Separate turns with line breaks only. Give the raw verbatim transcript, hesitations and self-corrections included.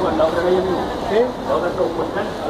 bukan, dah pernah raya dulu.
Okay.
Dah kata open kan.